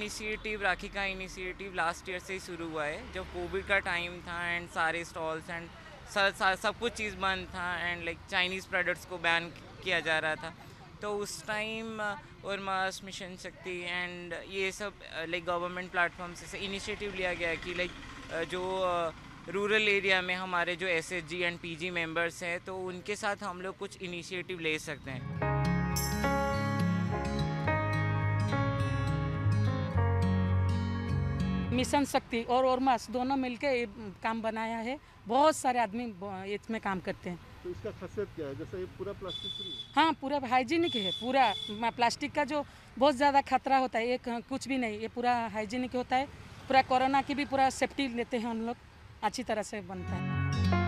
Initiative, राखी का initiative last year से ही शुरू हुआ है, जब कोविड का टाइम था एंड सारे स्टॉल्स एंड सब कुछ चीज़ बंद था एंड लाइक चाइनीज़ प्रोडक्ट्स को बैन किया जा रहा था। तो उस टाइम और मास मिशन शक्ति एंड ये सब लाइक गवर्नमेंट प्लेटफॉर्म से इनिशिएटिव लिया गया कि लाइक जो रूरल एरिया में हमारे जो एसएचजी एंड पीजी मेंबर्स हैं, तो उनके साथ हम लोग कुछ इनिशिएटिव ले सकते हैं। मिशन शक्ति और ओरमास दोनों मिलके ये काम बनाया है। बहुत सारे आदमी इसमें काम करते हैं। तो इसका खासियत क्या है? जैसे ये पूरा प्लास्टिक फ्री है। हाँ, पूरा हाइजीनिक है। पूरा प्लास्टिक का जो बहुत ज़्यादा खतरा होता है, ये कुछ भी नहीं, ये पूरा हाइजीनिक होता है। पूरा कोरोना की भी पूरा सेफ्टी लेते हैं हम लोग, अच्छी तरह से बनता है।